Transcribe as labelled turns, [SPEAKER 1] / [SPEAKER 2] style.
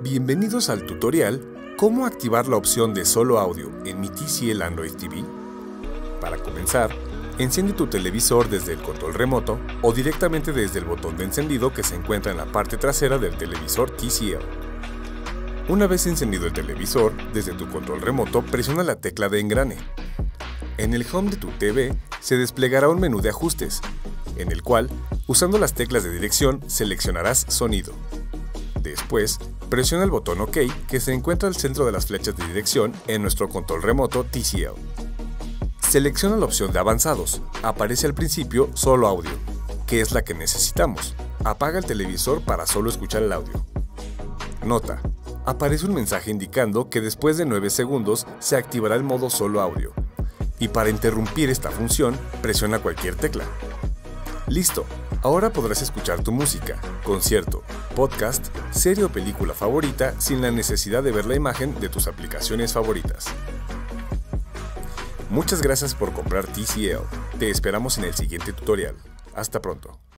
[SPEAKER 1] Bienvenidos al tutorial ¿Cómo activar la opción de solo audio en mi TCL Android TV? Para comenzar, enciende tu televisor desde el control remoto o directamente desde el botón de encendido que se encuentra en la parte trasera del televisor TCL. Una vez encendido el televisor, desde tu control remoto presiona la tecla de engrane. En el home de tu TV se desplegará un menú de ajustes, en el cual, usando las teclas de dirección, seleccionarás sonido. Después, presiona el botón OK que se encuentra al centro de las flechas de dirección en nuestro control remoto TCL. Selecciona la opción de avanzados. Aparece al principio solo audio, que es la que necesitamos. Apaga el televisor para solo escuchar el audio. Nota: aparece un mensaje indicando que después de 9 segundos se activará el modo solo audio. Y para interrumpir esta función, presiona cualquier tecla. ¡Listo! Ahora podrás escuchar tu música, concierto, podcast, serie o película favorita sin la necesidad de ver la imagen de tus aplicaciones favoritas. Muchas gracias por comprar TCL. Te esperamos en el siguiente tutorial. Hasta pronto.